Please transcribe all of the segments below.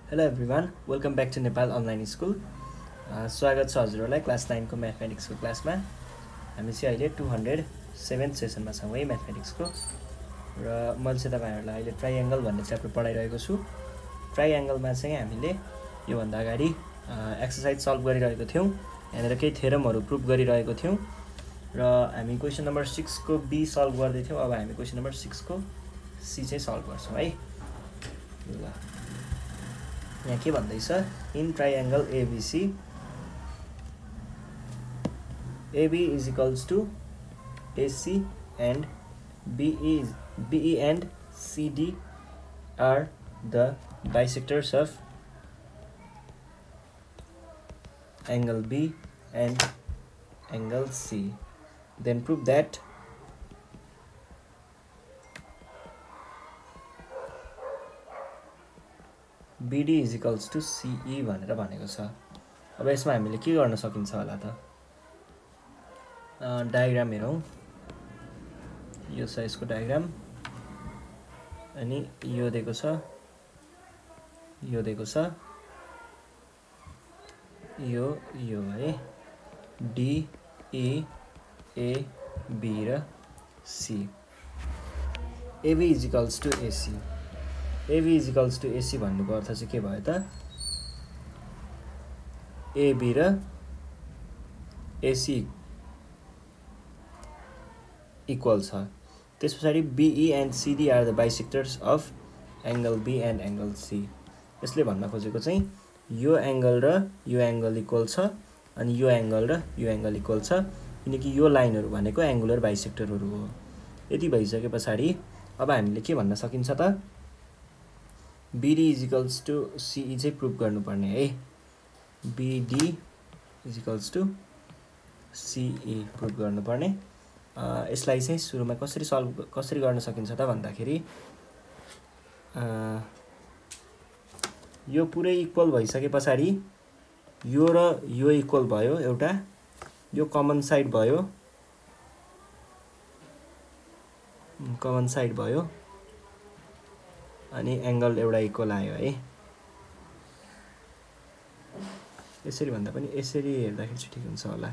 Hello everyone, welcome back to Nepal Online School. स्वागत छ हजुरहरूलाई क्लास 9 को म्याथमेटिक्सको क्लासमा। हामी चाहिँ अहिले 207 सेसनमा छौँ है म्याथमेटिक्सको र मैले चाहिँ तपाईहरुलाई अहिले ट्रायंगल भन्ने च्याप्टर पढाइरहेको छु। ट्रायंगलमा चाहिँ हामीले यो भन्दा अगाडि एक्सरसाइज सल्भ गरिरहेको थियौं। यहाँनिर केही थ्योरमहरु प्रुफ गरिरहेको थियौं र हामी क्वेशन नम्बर 6 को बी सल्भ गर्दै थियौं। अब हामी क्वेशन नम्बर 6 को सी चाहिँ सल्भ गर्छौं है। ल यहाँ के भन्दैछ in triangle ABC AB is equals to AC and BE and CD are the bisectors of angle B and angle C. Then prove that BD is equals to CE भनेर भनेको छ। अब यसमा हामीले के गर्न सकिन्छ होला त? डायग्राम हेरौं। यो छ यसको डायग्राम अनि यो दिएको छ, यो दिएको छ, यो है D E A B र C। AB is equals to AC। AB is equals to AC भन्नुको अर्थ चाहिँ के भयो त? AB र AC इक्वल छ। त्यसपछि BE and CD are the bisectors of angle B and angle C। यसले भन्न खोजेको चाहिँ यो एंगल र यो एंगल इक्वल छ अनि यो एंगल र यो एंगल इक्वल छ किनकि यो लाइनहरु भनेको एंगुलर बाइसेक्टरहरु हो। यति भइसकेपछि अब हामीले के भन्न सकिन्छ त? BD is equals to CE चाहिँ प्रुफ गर्नुपर्ने है। BD is equals to CE proof गर्नुपर्ने। यसलाई चाहिँ सुरुमा कसरी गर्न सकिन्छ त भन्दाखेरि यो पुरै इक्वल भइसकेपछि यो र यो इक्वल भयो, एउटा यो कमन साइड भयो, कमन साइड भयो अनि एंगल एउटा इक्वल आयो है। यसरी भन्दा पनि यसरी हेर्दाखेरि चाहिँ ठीक हुन्छ होला।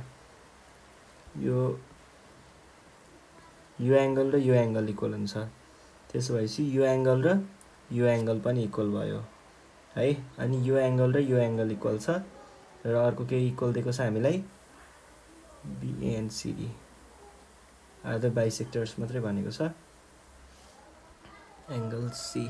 यो एंगल र यो एंगल इक्वल हुन्छ। त्यसो भएपछि यो एंगल र यो एंगल पनि इक्वल भयो है। अनि यो एंगल र यो एंगल इक्वल छ र अर्को के इक्वल दिएको छ हामीलाई BA and CD are the bisectors मात्रै भनेको छ एंगल C।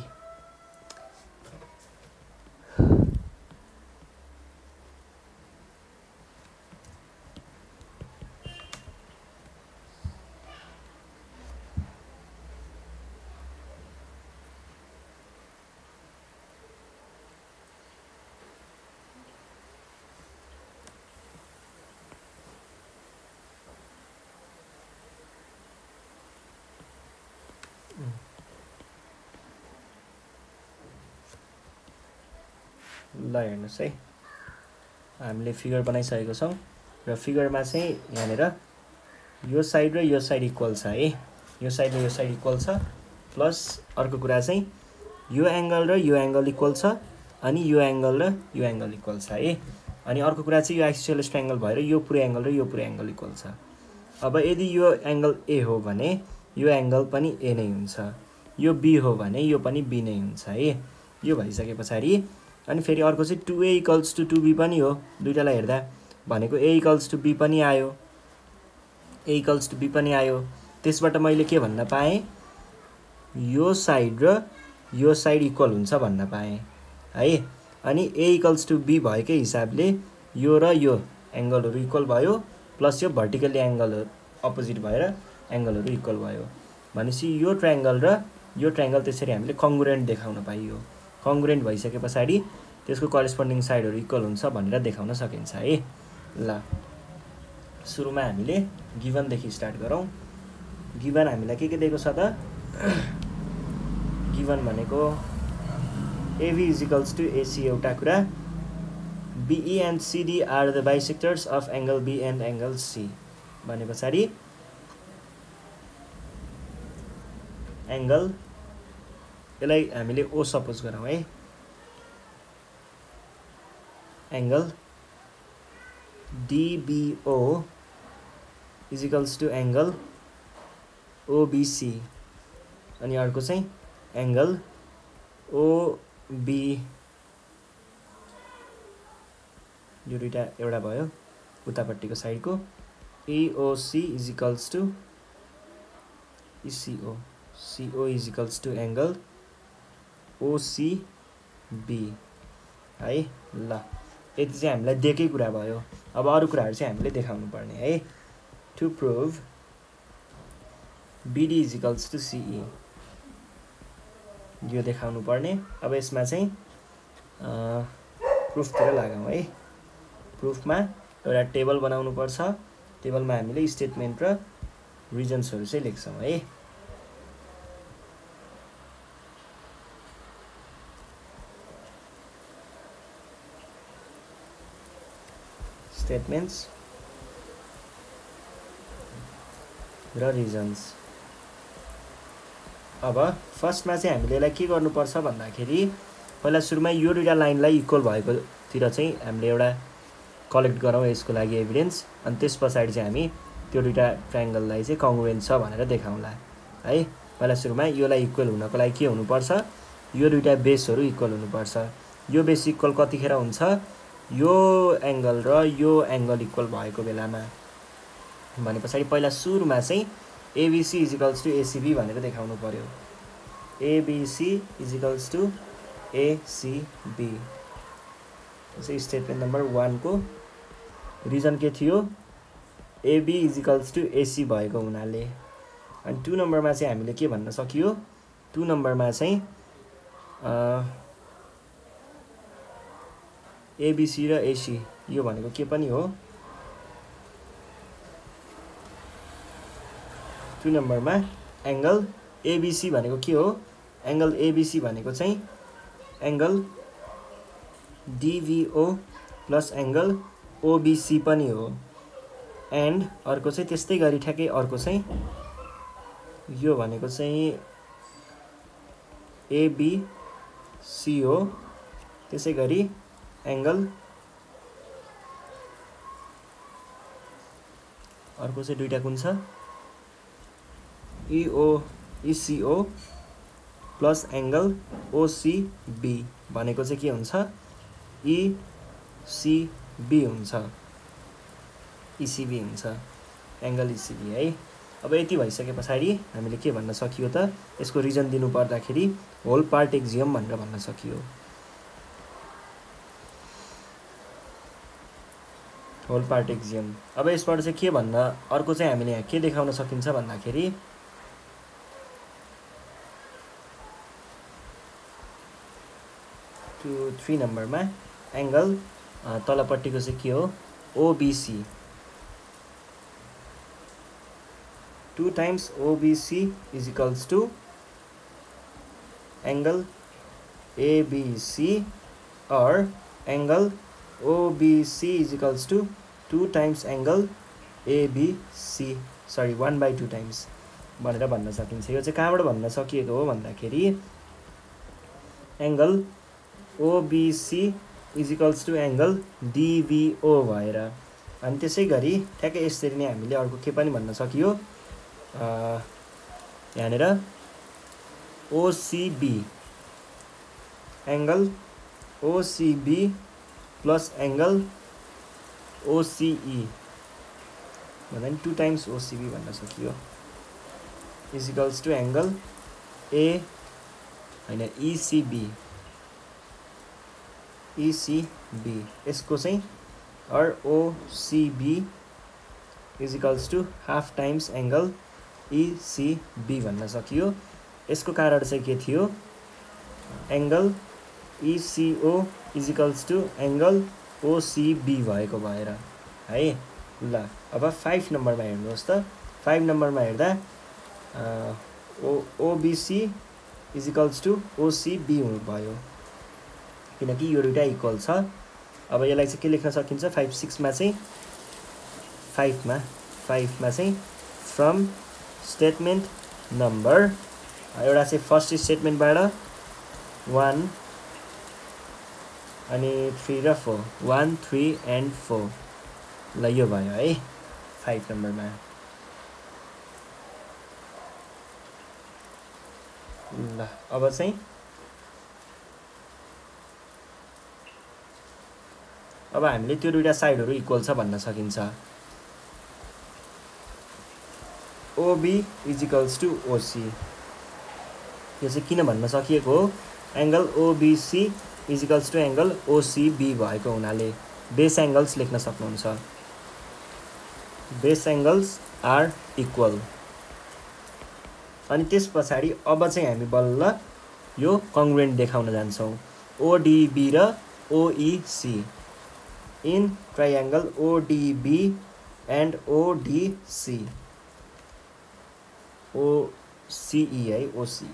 ल हेर्नुस् है, हामीले फिगर बनाइसकेको छौं र फिगरमा चाहिँ यहाँनिर यो साइड र यो साइड इक्वल छ है। यो साइड र यो साइड इक्वल छ प्लस अर्को कुरा चाहिँ यो एंगल र यो एंगल इक्वल छ अनि यो एंगल र यो एंगल इक्वल छ है। अनि अर्को कुरा चाहिँ यो आइसोसेलेस ट्रायंगल भएर यो पुरै एंगल र यो पुरै एंगल इक्वल छ। अब यदि यो एंगल A हो भने यो एंगल पनि A नै हुन्छ, यो B हो भने यो पनि B नै हुन्छ है। यो भइसकेपछि अनि फेरि अर्को चाहिँ 2A equals to 2B पनि हो। दुईटालाई हेर्दा भनेको A equals to B पनि आयो, A equals to B पनि आयो। त्यसबाट मैले के भन्न पाएँ? यो साइड र यो साइड इक्वल हुन्छ भन्न पाएँ है। अनि A equals to B भएकै हिसाबले यो र यो एंगलहरु इक्वल भयो प्लस यो भर्टिकली एंगल अपोजिट भएर एंगलहरु इक्वल भयो। भनेपछि यो ट्रायंगल र यो ट्रायंगल त्यसरी हामीले कंग्रुएन्ट देखाउन पाइयो। कंग्रुएन्ट भइसकेपछि त्यसको करेस्पोन्डिङ साइडहरु इक्वल हुन्छ भनेर देखाउन सकिन्छ है। ल सुरुमा हामीले गिवन देखि स्टार्ट गरौँ। गिवन हामीलाई के दिएको छ त? गिवन भनेको AB is equals to AC एउटा कुरा, BE and CD are the bisectors of angle B and angle C भनेपछि एंगल यसलाई हामीले O सपोज गरौँ है। Angle DBO is equals to angle OBC अनि अर्को चाहिँ एंगल OB यो दुईटा एउटा भयो उतापट्टिको साइडको EOC is equals to ECO CO is equals to angle OCB है ल यति चाहिँ हामीलाई दिएकै कुरा भयो अब अरु कुराहरु चाहिँ हामीले देखाउनु पर्ने है to prove BD is equals to CE यो देखाउनु पर्ने अब यसमा चाहिँ प्रुफतिर लागौं है प्रुफमा एउटा टेबल बनाउनु पर्छ टेबलमा हामीले स्टेटमेन्ट र रिजन्सहरु चाहिँ लेख्छौं है स्टेटमेन्ट्स र रिजन्स अब फर्स्टमा चाहिँ हामीले यसलाई के गर्नुपर्छ भन्दाखेरि पहिला सुरुमा यो दुईटा लाइनलाई इक्वल भएकोतिर चाहिँ हामीले एउटा कलेक्ट गरौँ यसको लागि एभिडेन्स अनि त्यसपछि चाहिँ हामी त्यो दुईटा ट्रायंगललाई चाहिँ कङ्ग्रुएन्ट छ भनेर देखाउँला है पहिला सुरुमा योलाई इक्वल हुनको लागि के हुनुपर्छ यो दुईटा बेसहरु इक्वल हुनुपर्छ यो बेस इक्वल कतिखेर हुन्छ यो एंगल र यो एंगल इक्वल भएको बेलामा भनेपछि पहिला सुरुमा चाहिँ ABC is equals to ACB भनेर देखाउनु पर्यो ABC is equals to ACB चाहिँ स्टेटमेन्ट नम्बर 1 को रिजन के थियो AB is equals to AC भएको हुनाले अनि 2 नम्बरमा चाहिँ हामीले के भन्न सकियो 2 नम्बरमा चाहिँ ABC र AC यो भनेको के पनि हो 2 नम्बरमा एंगल ABC भनेको के हो एंगल ABC भनेको चाहिँ angle DVO plus angle OBC पनि हो एन्ड अर्को चाहिँ त्यस्तै गरी ठ्याक्कै अर्को चाहिँ यो भनेको चाहिँ ABC हो त्यसै गरी एंगल अर्को चाहिँ दुईटा कुन छ ECO प्लस एंगल OCB भनेको चाहिँ के हुन्छ ECB हुन्छ ECB हुन्छ एंगल ECB है अब यति भइसकेपछि हामीले के भन्न सकियो त यसको रिजन दिनु पर्दाखेरि होल पार्ट एक्जियम भनेर भन्न सकियो होल पार्ट एक्जियम अब यसबाट चाहिँ के भन्न अर्को चाहिँ हामीले यहाँ के देखाउन सकिन्छ भन्दाखेरि 3 नम्बरमा एंगल तलपट्टिको चाहिँ के हो OBC 2 times OBC is equals to angle ABC or angle OBC is equals to 2 times angle ABC sorry 1/2 times भनेर भन्न सकिन्छ यो चाहिँ कहाँबाट भन्न सकिएको हो भन्दाखेरि angle OBC is equals to angle DVO भएर अनि त्यसै गरी ठ्याक्कै यसरी नै हामीले अर्को के पनि भन्न सकियो यहाँनेर OCB angle OCB plus angle OCE भन्दा नि 2 times OCB भन्न सकियो is equals to angle A हैन ECB यसको चाहिँ or OCB is equals to half times angle ECB भन्न सकियो यसको कारण चाहिँ के थियो angle ECO is equals to angle OCB भएको भएर है ल अब 5 नम्बरमा हेर्नुहोस् त 5 नम्बरमा हेर्दा OBC is equals to OCB भयो किनकि यो दुईटा इक्वल छ अब यसलाई चाहिँ के लेख्न सकिन्छ 5 6 मा चाहिँ 5 मा चाहिँ फ्रम स्टेटमेन्ट नम्बर एउटा चाहिँ फर्स्ट स्टेटमेन्टबाट 1 अनि 3 र 4 1 3 and 4 ल यो भयो है 5 नम्बरमा ल अब चाहिँ अब हामीले त्यो दुईटा साइडहरु इक्वल छ भन्न सकिन्छ OB = OC यो चाहिँ किन भन्न सकिएको हो एंगल OBC = एंगल OCB भएको हुनाले बेस एंगल्स लेख्न सक्नुहुन्छ बेस एंगल्स आर इक्वल अनि त्यसपछि अब चाहिँ हामी बल्ल यो कङ्ग्रुएन्ट देखाउन जान्छौं ODB र OEC in triangle ODB and ODC OCE है OCE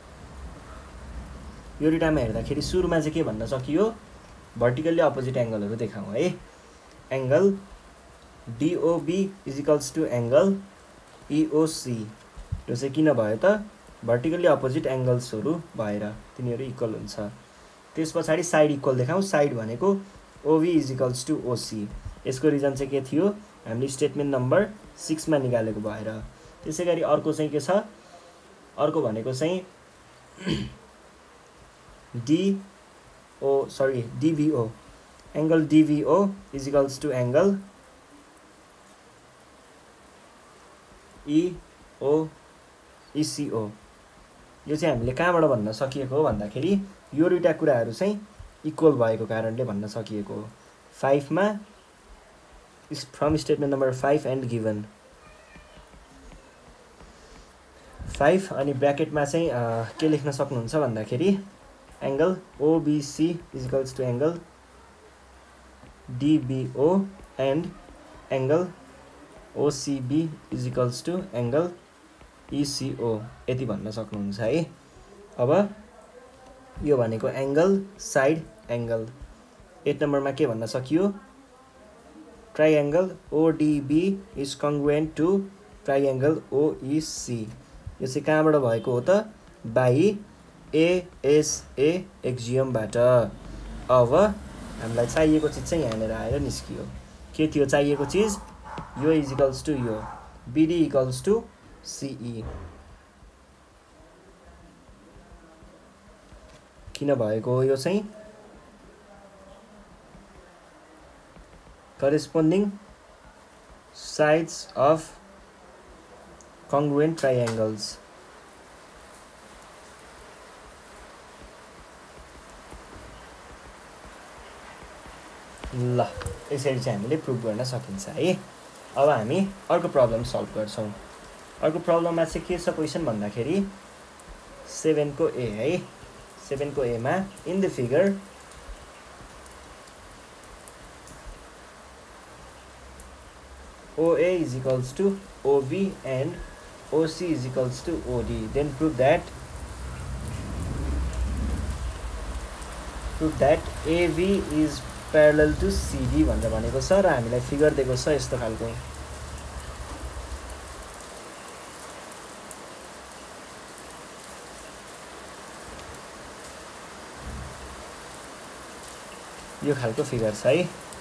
यो दुईटामा हेर्दाखेरि सुरुमा चाहिँ के भन्न सकियो भर्टिकली अपोजिट एंगलहरु देखाउँ है एंगल DOB = एंगल EOC यो चाहिँ किन भयो त भर्टिकली अपोजिट एंगल्सहरु भएर तिनीहरु इक्वल हुन्छ त्यसपछि साइड इक्वल देखाउँ साइड भनेको OB = OC यसको रिजन चाहिँ के थियो हामीले स्टेटमेन्ट नम्बर 6 मा निकालेको भएर त्यसैगरी अर्को चाहिँ के छ अर्को भनेको चाहिँ DBO angle DBO = angle ECO यो चाहिँ हामीले कहाँबाट भन्न सकिएको हो भन्दाखेरि यो दुईटा कुराहरु चाहिँ इक्वल भएको कारणले भन्न सकिएको हो 5 मा from statement number 5 and given 5 अनि ब्र्याकेटमा चाहिँ के लेख्न सक्नुहुन्छ भन्दाखेरि angle OBC = angle DBO and angle OCB = angle ECO यति भन्न सक्नुहुन्छ है अब यो भनेको एंगल साइड एंगल 8 नम्बरमा के भन्न सकियो triangle ODB is congruent to triangle OEC यो चाहिँ कहाँबाट भएको हो त बाइ ASA एक्जियम बाट अब हामीलाई चाहिएको चीज चाहिँ यहाँनेर आएर निस्कियो के थियो चाहिएको चीज यो इक्वल्स टु यो BD = CE किन भएको हो यो चाहिँ corresponding sides of congruent triangles ल यसरी चाहिँ हामीले प्रुभ गर्न सकिन्छ है अब हामी अर्को प्रब्लम सल्भ गर्छौं अर्को प्रब्लममा चाहिँ के छ क्वेशन भन्दाखेरि 7 को A है 7 को A मा in the figure OA = OB and OC = OD then prove that AB is parallel to CD भनेर भनेको छ र हामीलाई फिगर दिएको छ यस्तो खालको यो खालको फिगर छ है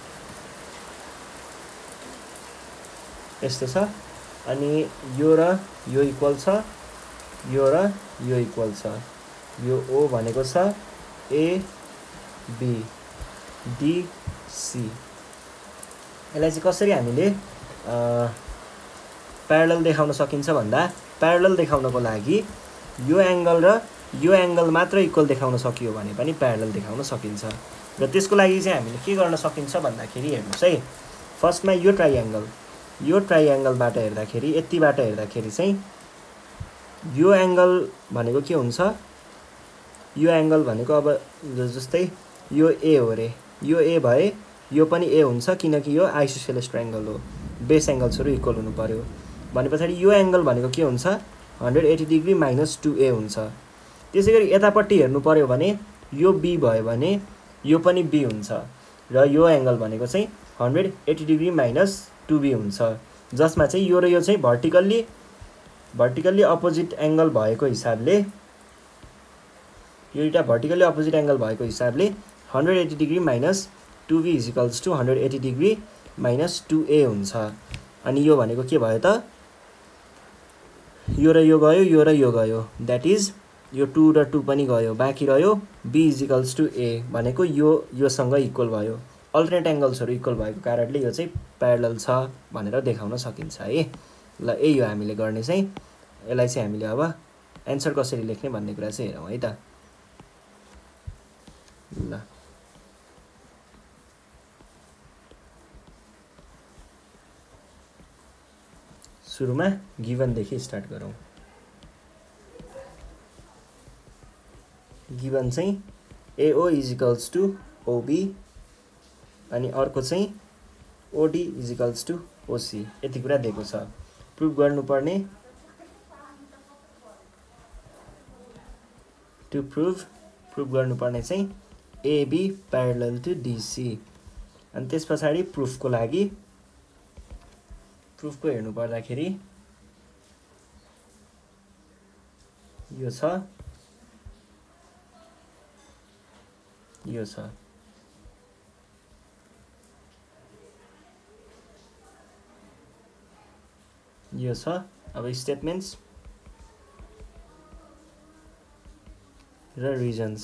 यस्तो छ अनि यो र यो इक्वल छ यो र यो इक्वल छ यो O भनेको छ AB DC यसलाई चाहिँ कसरी हामीले प्यारलल देखाउन सकिन्छ भन्दा प्यारलल देखाउनको लागि यो एंगल र यो एंगल मात्र इक्वल देखाउन सकियो भने पनि प्यारलल देखाउन सकिन्छ र त्यसको लागि चाहिँ हामीले के गर्न सकिन्छ भन्दाखेरि हेर्नुस् है फर्स्टमा यो ट्रायंगलबाट हेर्दाखेरि यतिबाट हेर्दाखेरि चाहिँ यो एंगल भनेको के हुन्छ यो एंगल भनेको अब जस्तै यो A हो रे यो A भए यो पनि A हुन्छ किनकि यो आइसोसेलेस ट्रायंगल हो बेस एंगल्सहरु इक्वल हुनु पर्यो भनेपछि यो एंगल भनेको के हुन्छ 180 डिग्री माइनस 2A हुन्छ त्यसैगरी यतापट्टि हेर्नु पर्यो भने यो B भयो भने यो पनि B हुन्छ र यो एंगल भनेको चाहिँ 180 डिग्री माइनस 2B हुन्छ जसमा चाहिँ यो र यो चाहिँ भर्टिकल्ली अपोजिट एंगल भएको हिसाबले यो दुईटा भर्टिकल्ली अपोजिट एंगल भएको हिसाबले 180 degree minus 2b equals to 180 degree minus 2a हुन्छ। अनि यो भनेको के भयो त, यो र यो गयो, यो र यो गयो, द्याट इज यो 2 र 2 पनि गयो, बाँकी रह्यो b इजिकल्स टु a भनेको योसँग इक्वल भयो। अल्टरनेट एङ्गल्सहरू इक्वल भएको कारणले यो चाहिँ प्यारलल छ भनेर देखाउन सकिन्छ है। ल यही हो हामीले गर्ने चाहिँ। यसलाई चाहिँ हामीले अब एन्सर कसरी लेख्ने भन्ने कुरा चाहिँ हेरौँ है त। ल सुरुमा गिभनदेखि स्टार्ट गरौँ। गिभन चाहिँ AO इजिकल्स टु OB अनि अर्को चाहिँ OD इजिकल्स टु OC, यति कुरा दिएको छ। प्रुभ गर्नुपर्ने, टु प्रुभ गर्नुपर्ने चाहिँ AB प्यारलल टु DC। अनि त्यस पछाडि प्रुफको लागि प्रुफको हेर्नु पर्दाखेरि यो छ, यो छ, यो छ। अब स्टेटमेन्ट्स र रिजन्स।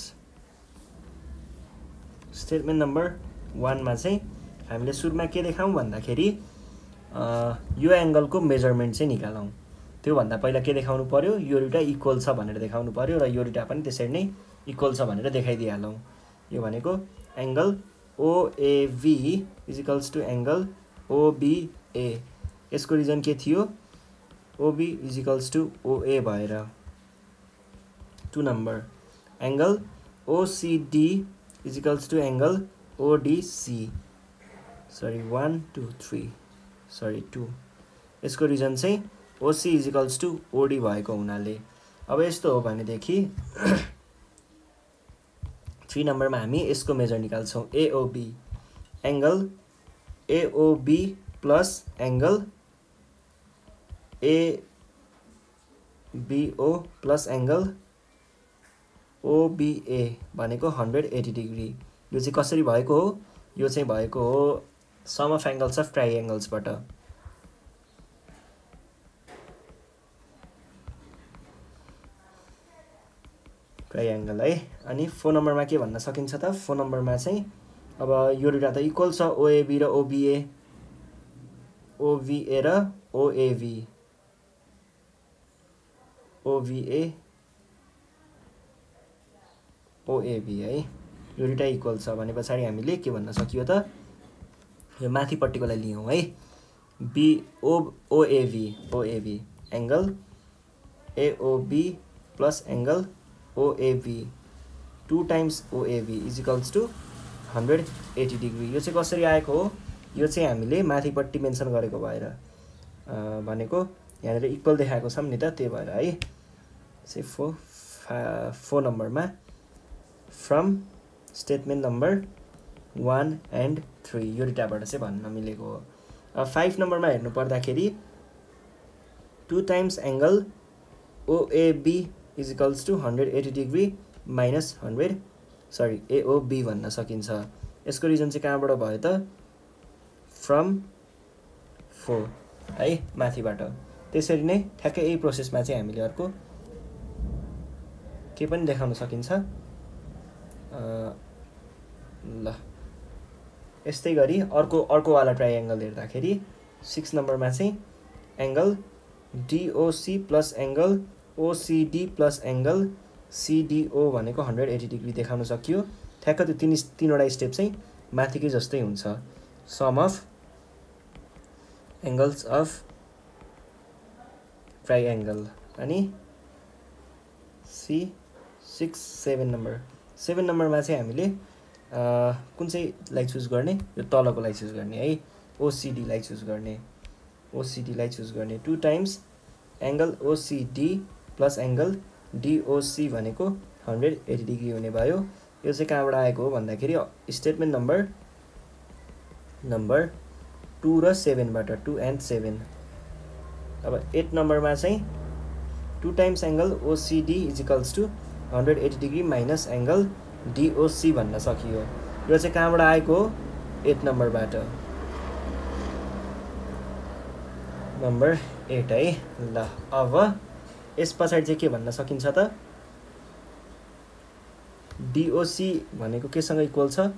स्टेटमेन्ट नम्बर 1 मा चाहिँ हामीले सुरुमा के देखाउँ भन्दाखेरि यो एङ्गलको मेजरमेन्ट चाहिँ निकालौँ। त्योभन्दा पहिला के देखाउनु पर्यो, यो दुईटा इक्वल छ भनेर देखाउनु पर्यो र यो दुईटा पनि त्यसरी नै इक्वल छ भनेर देखाइदिइहालौँ। यो भनेको angle OAV equals to angle OBA। यसको रिजन के थियो, OB इजिकल्स टु OA भएर। 2 number angle OCD equals to angle ODC। Sorry 1 2 3 sorry 2। यसको रिजन चाहिँ OC इजिकल्स टु OD भएको हुनाले। अब यस्तो हो भनेदेखि 3 नम्बरमा हामी यसको मेजर निकाल्छौँ, AOB angle AOB plus angle ABO plus angle OBA भनेको 180 डिग्री। यो चाहिँ कसरी भएको हो, यो चाहिँ भएको हो सम अफ एङ्गल्स अफ ट्राइएङ्गल्सबाट। ट्राइएङ्गल है। अनि 4 नम्बरमा के भन्न सकिन्छ त, 4 नम्बरमा चाहिँ अब यो दुईटा त इक्वल छ, OAB र OBA, OVA र OAV, OVA OAB है, यो दुईटा इक्वल छ भने पछाडि हामीले के भन्न सकियो त, यो माथिपट्टिकोलाई लियौँ है, OAV angle AOB plus angle OAV 2 times OAV equals to 180 degree. यो चाहिँ कसरी आएको हो, यो चाहिँ हामीले माथिपट्टि मेन्सन गरेको भएर भनेको यहाँनिर इक्वल देखाएको छौँ नि त, त्यही भएर है। चाहिँ 4 नम्बरमा फ्रम स्टेटमेन्ट नम्बर 1 एन्ड 3 यो दुईटाबाट चाहिँ भन्न मिलेको हो। अब 5 नम्बरमा हेर्नु पर्दाखेरि 2 times angle OAB equals to 180 degree minus 100 AOB भन्न सकिन्छ। यसको रिजन चाहिँ कहाँबाट भयो त, फ्रम 4 है, माथिबाट। त्यसरी नै ठ्याक्कै यही प्रोसेसमा चाहिँ हामीले अर्को के पनि देखाउन सकिन्छ। ल यस्तै गरी अर्कोवाला ट्राइएङ्गल हेर्दाखेरि 6 नम्बरमा चाहिँ angle DOC plus angle OCD plus angle CDO भनेको 180 डिग्री देखाउन सकियो। ठ्याक्क त्यो तीनवटा स्टेप चाहिँ माथिकै जस्तै हुन्छ, sum of angles of triangle. अनि 7 नम्बरमा चाहिँ हामीले कुन चाहिँ लाई चुज गर्ने, यो तलकोलाई चुज गर्ने है, OCD लाई चुज गर्ने 2 times angle OCD plus angle DOC भनेको 180 डिग्री हुने भयो। यो चाहिँ कहाँबाट आएको हो भन्दाखेरि स्टेटमेन्ट नम्बर 2 र 7बाट, 2 एन्ड 7। अब 8 नम्बरमा चाहिँ 2 times angle OCD equals to 180 degree minus angle DOC भन्न सकियो। यो चाहिँ कहाँबाट आएको 8 नम्बरबाट, नम्बर 8 है। ल अब यस पछाडि चाहिँ के भन्न सकिन्छ त, DOC भनेको केसँग इक्वल छ,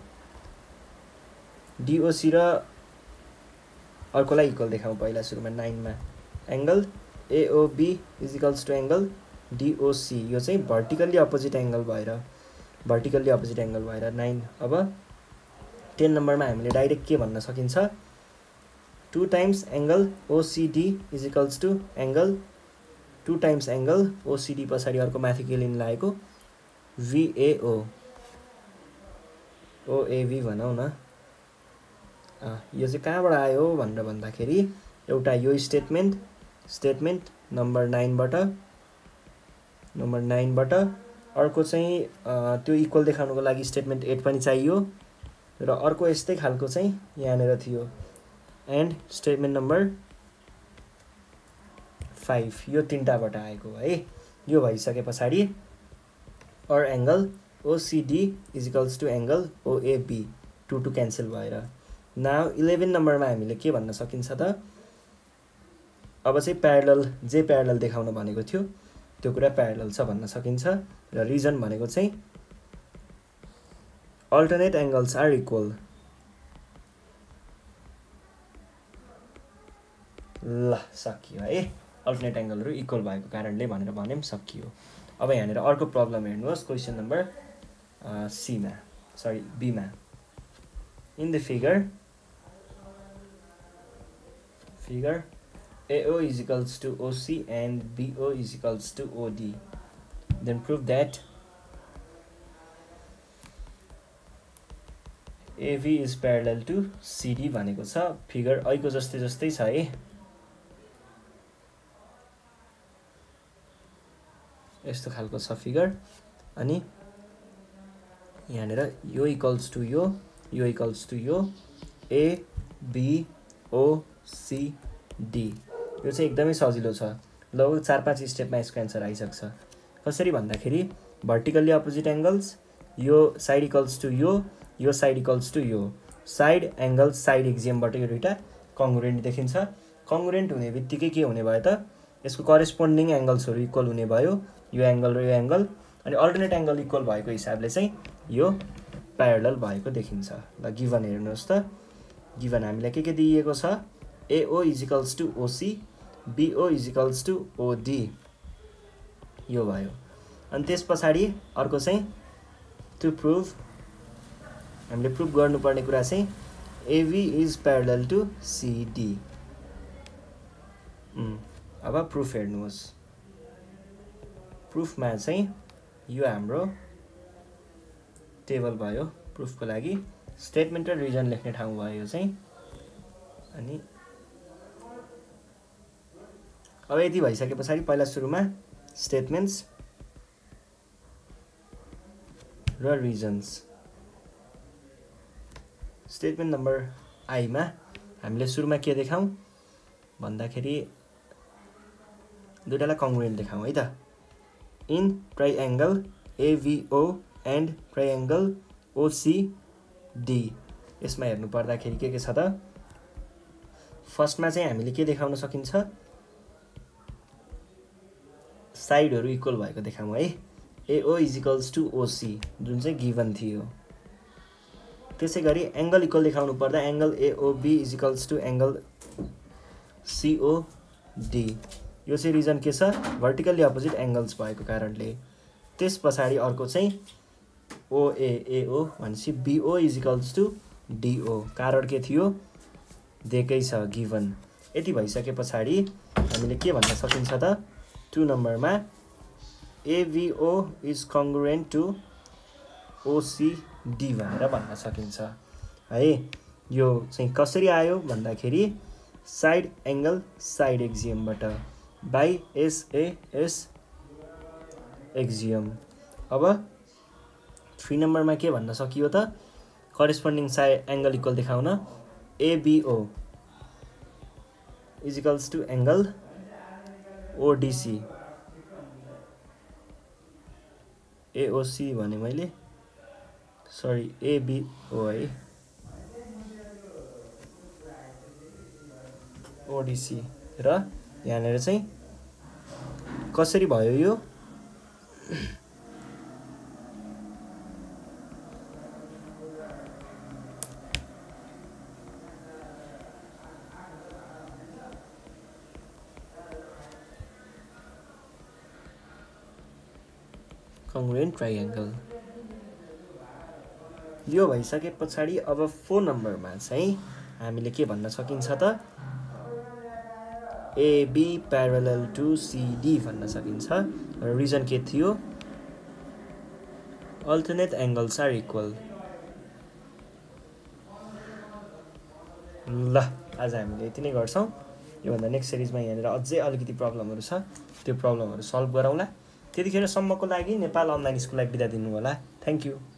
DOC र अर्कोलाई इक्वल देखाउँ पहिला सुरुमा 9 मा, angle AOB is equals to angle DOC। यो चाहिँ भर्टिकल्ली अपोजिट एंगल भएर 9। अब 10 नम्बरमा हामीले डाइरेक्ट के भन्न सकिन्छ, 2 times angle OCD is equals to angle 2 times angle OCD पछाडि अर्को माथि के लिन लागेको VAO, OAV भनौँ न। यो चाहिँ कहाँबाट आयो भनेर भन्दाखेरि एउटा यो स्टेटमेन्ट नम्बर 9 बाट, अर्को चाहिँ त्यो इक्वल देखाउनको लागि स्टेटमेन्ट 8 पनि चाहियो, र अर्को यस्तै खालको चाहिँ यहाँनेर थियो एन्ड स्टेटमेन्ट नम्बर 5, यो तीनटाबाट आएको है। यो भइसके पछाडि और angle OCD is equals to angle OAB, 2 cancel भएर। नाउ 11 नम्बरमा हामीले के भन्न सकिन्छ त, अब चाहिँ प्यारलल देखाउन भनेको थियो, त्यो कुरा प्यारलल छ भन्न सकिन्छ। र रिजन भनेको चाहिँ अल्टरनेट एंगल्स आर इक्वल। ल सकियो है, अल्टरनेट एंगलहरु इक्वल भएको कारणले भनेर भन्यौं, सकियो। अब यहाँनिर अर्को प्रब्लम हेर्नुहोस्, क्वेशन नम्बर B मा। In the figure AO is equals to OC and BO is equals to OD. Then prove that AV is parallel to CD भनेको छ। फिगर ऐको जस्तै छ है, यस्तो खालको छ फिगर। अनि यहाँनिर यो इक्वल्स टु यो इक्वल्स टु यो ABOCD। यो चाहिँ एकदमै सजिलो छ, लगभग 4-5 स्टेपमा यसको एन्सर आइसक्छ। कसरी भन्दाखेरि भर्टिकल्ली अपोजिट एंगल्स, यो साइड इक्वल्स टु यो साइड इक्वल्स टु यो साइड एंगल साइड एक्जियमबाट यो दुईटा कङ्ग्रुएन्ट देखिन्छ। कङ्ग्रुएन्ट हुने बित्तिकै के हुने भयो त, यसको करेस्पोन्डिङ एंगल्सहरु इक्वल हुने भयो, यो एंगल र यो एंगल। अनि अल्टरनेट एंगल इक्वल भएको हिसाबले चाहिँ यो प्यारलल भएको देखिन्छ। ल गिवन हेर्नुहोस् त, गिवन हामीलाई के दिएको छ, AO is equals to OC, BO is equals to OD, यो भयो। अनि त्यस पछाडि अर्को चाहिँ टु प्रुभ, हामीले प्रुभ गर्नुपर्ने कुरा चाहिँ AV is parallel to CD। अब प्रुफ हेर्नुहोस्, प्रुफमा चाहिँ यो हाम्रो टेबल भयो प्रुफको लागि, स्टेटमेन्ट र रिजन लेख्ने ठाउँ भयो यो चाहिँ। अनि अब यति भइसके पछाडि पहिला सुरुमा स्टेटमेन्ट्स र रिजन्स। स्टेटमेन्ट नम्बर I मा हामीले सुरुमा के देखाउँ भन्दाखेरि दुईटालाई कङ्ग्रुएन्ट देखाउँ है त। In triangle AVO and triangle OCD, यसमा हेर्नु पर्दाखेरि के छ त, फर्स्टमा चाहिँ हामीले के देखाउन सकिन्छ, साइडहरु इक्वल भएको देखाउँ है। AO is equals to OC जुन चाहिँ गिवन थियो। त्यसैगरी एंगल इक्वल देखाउनु पर्दा angle AOB is equals to angle COD। यो चाहिँ रिजन के छ, भर्टिकल्ली अपोजिट एंगल्स भएको कारणले। त्यस पछाडि अर्को चाहिँ OAO भनेपछि BO is equals to DO, कारण के थियो, दिएकै छ गिवन। यति भइसके पछाडि हामीले के भन्न सकिन्छ त, 2 नम्बरमा AVO इज कङ्ग्रुएन्ट टु OCD भनेर भन्न सकिन्छ है। यो चाहिँ कसरी आयो भन्दाखेरि साइड एंगल साइड एक्जियमबाट बाई SAS एक्जियम। अब 3 नम्बरमा के भन्न सकियो त, करेस्पोन्डिङ साइड एंगल इक्वल देखाउन ABO is equals to angle ODC। AOC भने मैले सरी एबी हो है ओडिसी र यहाँनिर चाहिँ कसरी भयो यो congruent triangle यो भइसके पछाडि अब 4 नम्बरमा चाहिँ हामीले के भन्न सकिन्छ त AB parallel to CD भन्न सकिन्छ र रिजन के थियो alternate angles are equal ल आज हामीले यति नै गर्छौं यो भन्दा नेक्स्ट सिरिजमा यहाँनिर अझै अलिकति प्रब्लमहरु छ त्यो प्रब्लमहरु सल्भ गरौँला त्यतिखेर सम्मको लागि नेपाल अनलाइन स्कुललाई बिदा दिनु होला थ्यांक यू